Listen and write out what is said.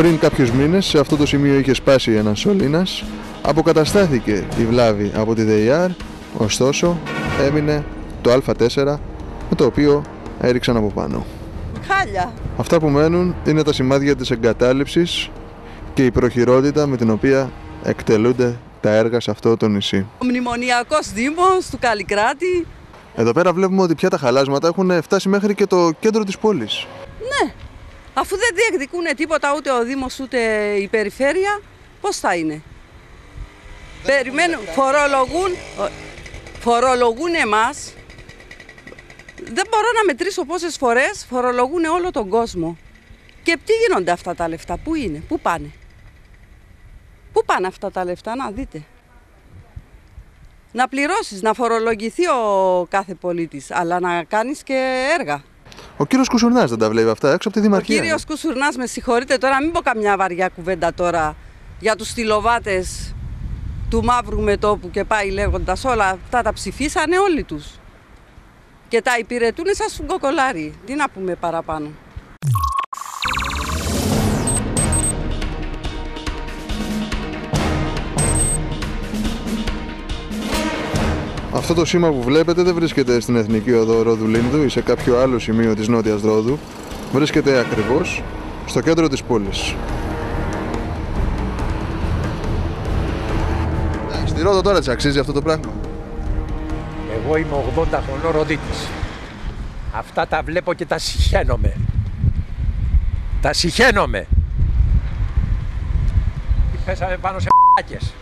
Πριν κάποιους μήνες σε αυτό το σημείο είχε σπάσει ένας σωλήνας, αποκαταστάθηκε η βλάβη από τη ΔΕΙΑΡ, ωστόσο έμεινε το Α4 με το οποίο έριξαν από πάνω. Χάλια. Αυτά που μένουν είναι τα σημάδια της εγκατάλειψης και η προχειρότητα με την οποία εκτελούνται τα έργα σε αυτό το νησί. Ο Μνημονιακός Δήμος του Καλλικράτη. Εδώ πέρα βλέπουμε ότι πια τα χαλάσματα έχουν φτάσει μέχρι και το κέντρο της πόλης. Ναι, αφού δεν διεκδικούν τίποτα ούτε ο Δήμος ούτε η περιφέρεια, πώς θα είναι. Περιμένουν, φορολογούν εμάς. Δεν μπορώ να μετρήσω πόσες φορές φορολογούν όλο τον κόσμο. Και τι γίνονται αυτά τα λεφτά, πού είναι, πού πάνε. Πού πάνε αυτά τα λεφτά, να δείτε. Να πληρώσεις, να φορολογηθεί ο κάθε πολίτης, αλλά να κάνεις και έργα. Ο κύριος Κουσουρνάς δεν τα βλέπει αυτά έξω από τη Δημαρχία. Ο κύριος Κουσουρνάς, με συγχωρείτε τώρα, μην πω καμιά βαριά κουβέντα τώρα για τους στυλοβάτες του μαύρου μετώπου και πάει λέγοντας, όλα αυτά τα ψηφίσανε όλοι τους. Και τα υπηρετούν σαν σφουγγοκολάρι. Τι να πούμε παραπάνω. Αυτό το σήμα που βλέπετε δεν βρίσκεται στην Εθνική Οδό Ρόδου Λίνδου ή σε κάποιο άλλο σημείο της Νότιας Ρόδου. Βρίσκεται ακριβώς στο κέντρο της πόλης. Στη Ρόδο τώρα της αξίζει αυτό το πράγμα. Εγώ είμαι 80 χρονών Ροδίτης. Αυτά τα βλέπω και τα συχαίνομαι. Τα συχαίνομαι. Πέσαμε πάνω σε π***κες.